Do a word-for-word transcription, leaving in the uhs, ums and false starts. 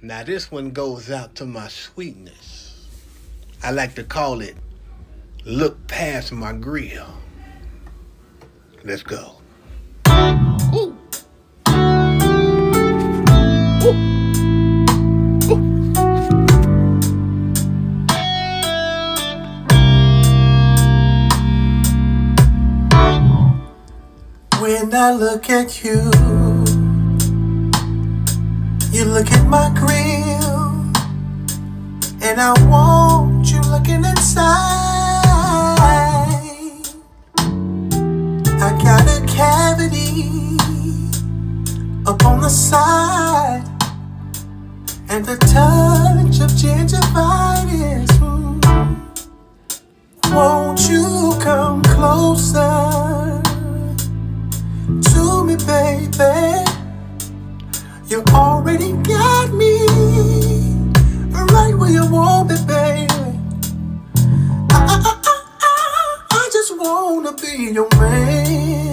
Now this one goes out to my sweetness. I like to call it look past my grill. Let's go. Ooh. Ooh. Ooh. When I look at you, you look at my grill, and I want you looking inside. I got a cavity up on the side, and the touch of gingivitis. Mm. Won't you come closer to me, baby? You already got me right where you want me, baby. I, I, I, I, I just wanna be your man.